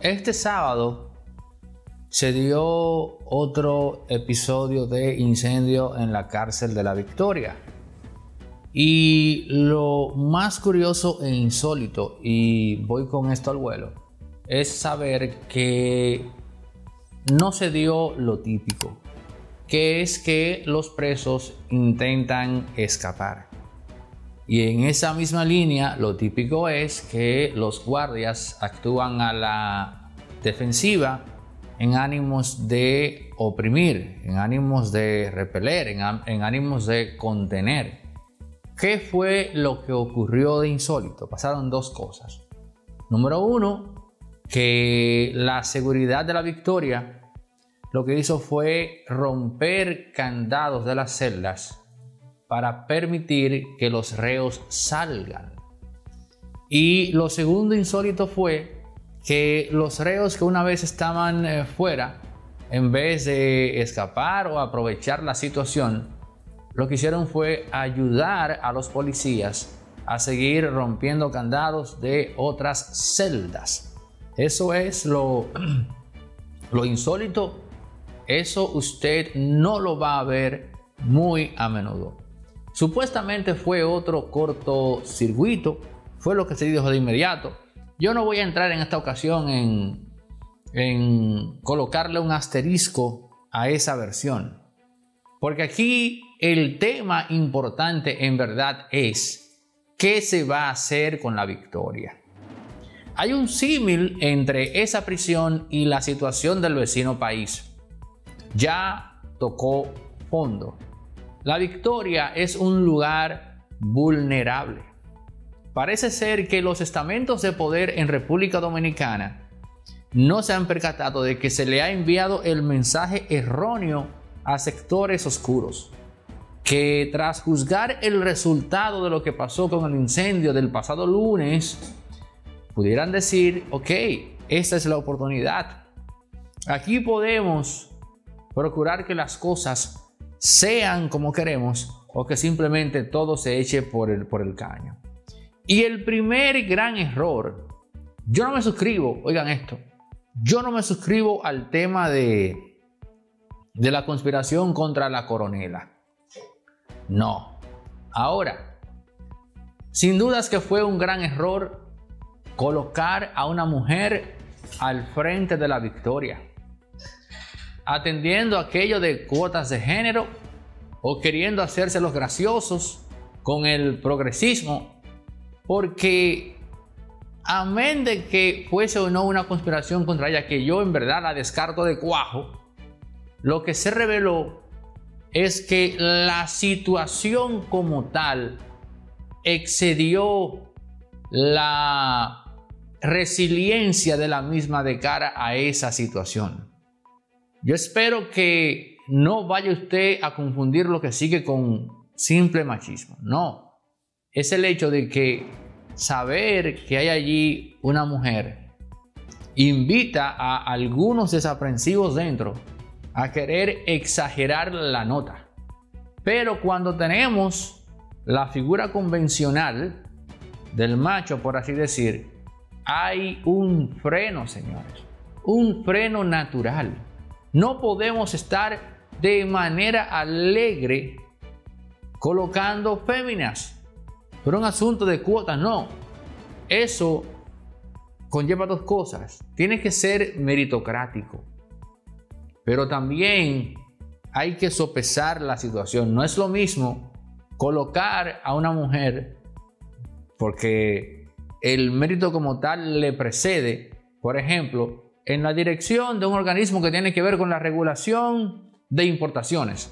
Este sábado se dio otro episodio de incendio en la cárcel de La Victoria. Y lo más curioso e insólito, y voy con esto al vuelo, es saber que no se dio lo típico, que es que los presos intentan escapar. Y en esa misma línea, lo típico es que los guardias actúan a la defensiva en ánimos de oprimir, en ánimos de repeler, en ánimos de contener. ¿Qué fue lo que ocurrió de insólito? Pasaron dos cosas. Número uno, que la seguridad de La Victoria lo que hizo fue romper candados de las celdas para permitir que los reos salgan. Y lo segundo insólito fue que los reos que una vez estaban fuera, en vez de escapar o aprovechar la situación, lo que hicieron fue ayudar a los policías a seguir rompiendo candados de otras celdas. Eso es lo insólito. Eso usted no lo va a ver muy a menudo. Supuestamente fue otro cortocircuito, fue lo que se dijo de inmediato. Yo no voy a entrar en esta ocasión en colocarle un asterisco a esa versión, porque aquí el tema importante en verdad es ¿qué se va a hacer con La Victoria? Hay un símil entre esa prisión y la situación del vecino país. Ya tocó fondo. La Victoria es un lugar vulnerable. Parece ser que los estamentos de poder en República Dominicana no se han percatado de que se le ha enviado el mensaje erróneo a sectores oscuros, que tras juzgar el resultado de lo que pasó con el incendio del pasado lunes, pudieran decir, ok, esta es la oportunidad. Aquí podemos procurar que las cosas sean como queremos o que simplemente todo se eche por el caño. Y el primer gran error, yo no me suscribo, oigan esto, yo no me suscribo al tema de la conspiración contra la coronela. No. Ahora, sin dudas que fue un gran error colocar a una mujer al frente de La Victoria, atendiendo aquello de cuotas de género o queriendo hacerse los graciosos con el progresismo, porque amén de que fuese o no una conspiración contra ella, que yo en verdad la descarto de cuajo, lo que se reveló es que la situación como tal excedió la resiliencia de la misma de cara a esa situación. Yo espero que no vaya usted a confundir lo que sigue con simple machismo. No, es el hecho de que saber que hay allí una mujer invita a algunos desaprensivos dentro a querer exagerar la nota. Pero cuando tenemos la figura convencional del macho, por así decir, hay un freno, señores, un freno natural. No podemos estar de manera alegre colocando féminas por un asunto de cuotas. No, eso conlleva dos cosas. Tiene que ser meritocrático, pero también hay que sopesar la situación. No es lo mismo colocar a una mujer porque el mérito como tal le precede, por ejemplo, en la dirección de un organismo que tiene que ver con la regulación de importaciones,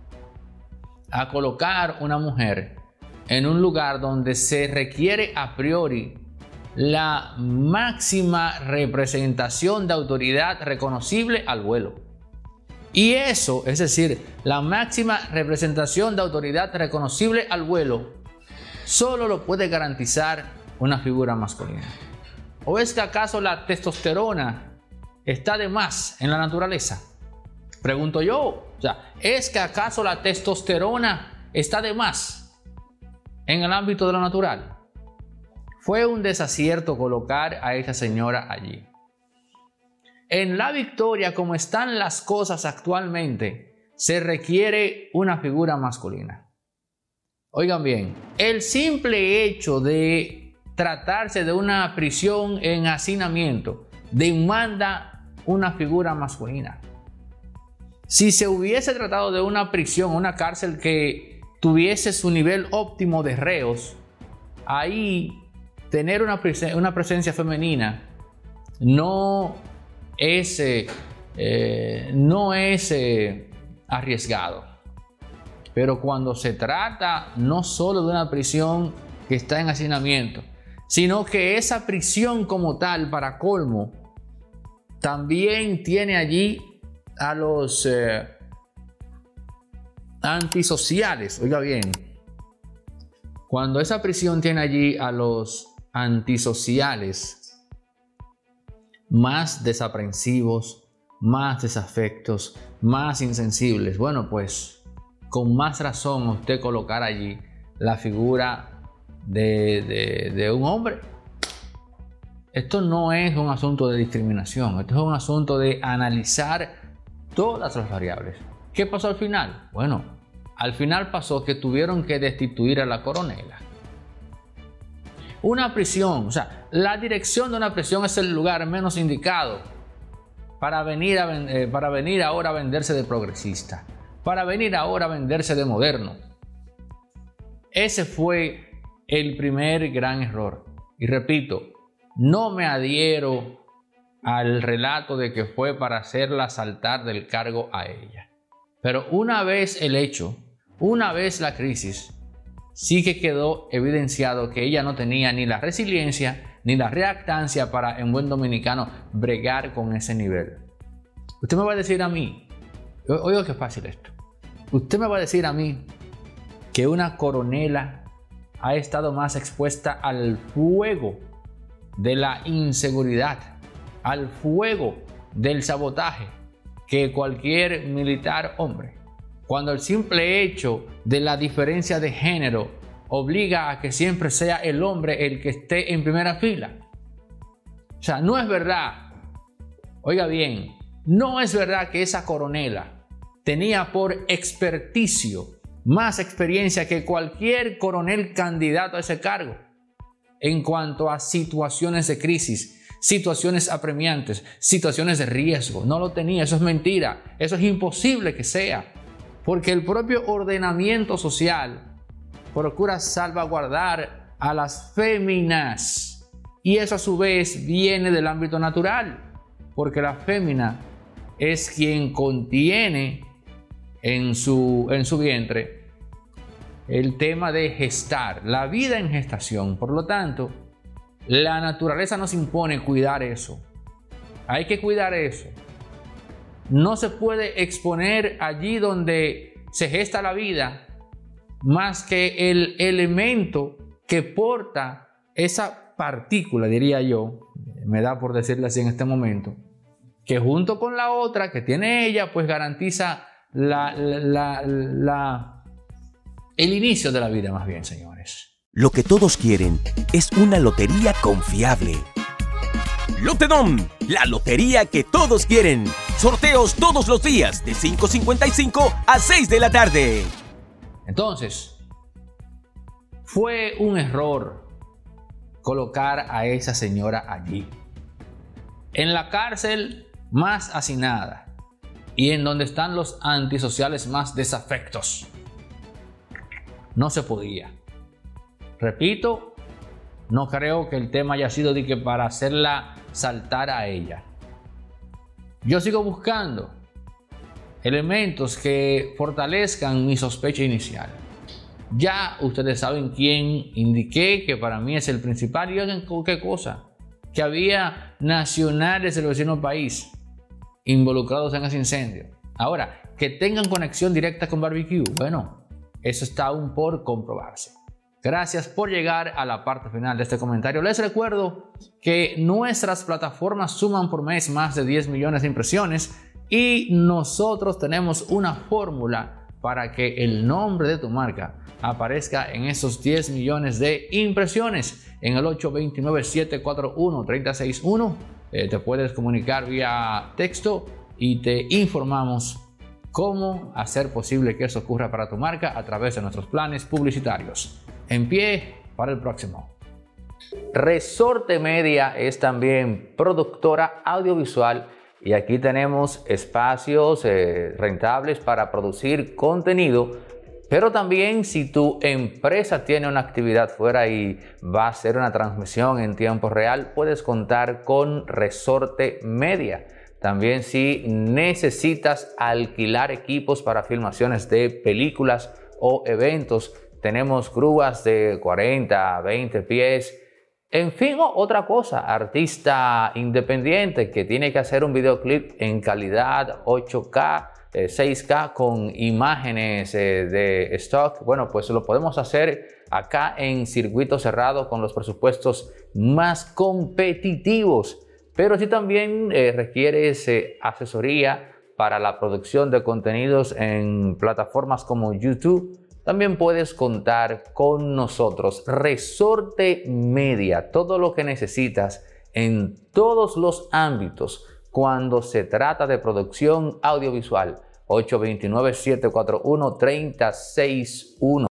a colocar una mujer en un lugar donde se requiere a priori la máxima representación de autoridad reconocible al vuelo. Y eso, es decir, la máxima representación de autoridad reconocible al vuelo, solo lo puede garantizar una figura masculina. ¿O es que acaso la testosterona está de más en la naturaleza? Pregunto yo. O sea, ¿es que acaso la testosterona está de más en el ámbito de lo natural? Fue un desacierto colocar a esa señora allí. En La Victoria, como están las cosas actualmente, se requiere una figura masculina. Oigan bien, el simple hecho de tratarse de una prisión en hacinamiento demanda una figura masculina. Si se hubiese tratado de una prisión, una cárcel que tuviese su nivel óptimo de reos, ahí tener una presencia femenina no es arriesgado. Pero cuando se trata no solo de una prisión que está en hacinamiento, sino que esa prisión como tal, para colmo, también tiene allí a los antisociales. Oiga bien, cuando esa prisión tiene allí a los antisociales más desaprensivos, más desafectos, más insensibles, bueno, pues con más razón usted colocar allí la figura de un hombre. Esto no es un asunto de discriminación, esto es un asunto de analizar todas las variables. ¿Qué pasó al final? Bueno, al final pasó que tuvieron que destituir a la coronela. Una prisión, o sea, la dirección de una prisión es el lugar menos indicado para venir ahora a venderse de progresista, para venir ahora a venderse de moderno. Ese fue el primer gran error. Y repito, no me adhiero al relato de que fue para hacerla saltar del cargo a ella. Pero una vez el hecho, una vez la crisis, sí que quedó evidenciado que ella no tenía ni la resiliencia ni la reactancia para, en buen dominicano, bregar con ese nivel. Usted me va a decir a mí, oiga qué fácil esto, usted me va a decir a mí que una coronela ha estado más expuesta al fuego de la inseguridad, al fuego del sabotaje, que cualquier militar hombre, cuando el simple hecho de la diferencia de género obliga a que siempre sea el hombre el que esté en primera fila. O sea, no es verdad, oiga bien, no es verdad que esa coronela tenía por experticio más experiencia que cualquier coronel candidato a ese cargo en cuanto a situaciones de crisis, situaciones apremiantes, situaciones de riesgo. No lo tenía, eso es mentira, eso es imposible que sea, porque el propio ordenamiento social procura salvaguardar a las féminas y eso a su vez viene del ámbito natural, porque la fémina es quien contiene en su vientre el tema de gestar, la vida en gestación. Por lo tanto, la naturaleza nos impone cuidar eso. Hay que cuidar eso. No se puede exponer allí donde se gesta la vida más que el elemento que porta esa partícula, diría yo, me da por decirle así en este momento, que junto con la otra que tiene ella, pues garantiza el inicio de la vida, más bien, señores. Lo que todos quieren es una lotería confiable. Lotedom, la lotería que todos quieren. Sorteos todos los días de 5:55 a 6 de la tarde. Entonces, fue un error colocar a esa señora allí, en la cárcel más hacinada y en donde están los antisociales más desafectos. No se podía. Repito, no creo que el tema haya sido de que para hacerla saltar a ella. Yo sigo buscando elementos que fortalezcan mi sospecha inicial. Ya ustedes saben quién indiqué que para mí es el principal. ¿Y oigan qué cosa? Que había nacionales del vecino país involucrados en ese incendio. Ahora, que tengan conexión directa con Barbecue, bueno, eso está aún por comprobarse. Gracias por llegar a la parte final de este comentario. Les recuerdo que nuestras plataformas suman por mes más de 10 millones de impresiones y nosotros tenemos una fórmula para que el nombre de tu marca aparezca en esos 10 millones de impresiones en el 829-741-361 te puedes comunicar vía texto y te informamos cómo hacer posible que eso ocurra para tu marca a través de nuestros planes publicitarios. En pie para el próximo. Resorte Media es también productora audiovisual y aquí tenemos espacios rentables para producir contenido, pero también si tu empresa tiene una actividad fuera y va a hacer una transmisión en tiempo real, puedes contar con Resorte Media. También si necesitas alquilar equipos para filmaciones de películas o eventos, tenemos grúas de 40, 20 pies. En fin, otra cosa, artista independiente que tiene que hacer un videoclip en calidad 8K, 6K con imágenes de stock. Bueno, pues lo podemos hacer acá en circuito cerrado con los presupuestos más competitivos. Pero si también requieres asesoría para la producción de contenidos en plataformas como YouTube, también puedes contar con nosotros. Resorte Media, todo lo que necesitas en todos los ámbitos cuando se trata de producción audiovisual. 829-741-3061.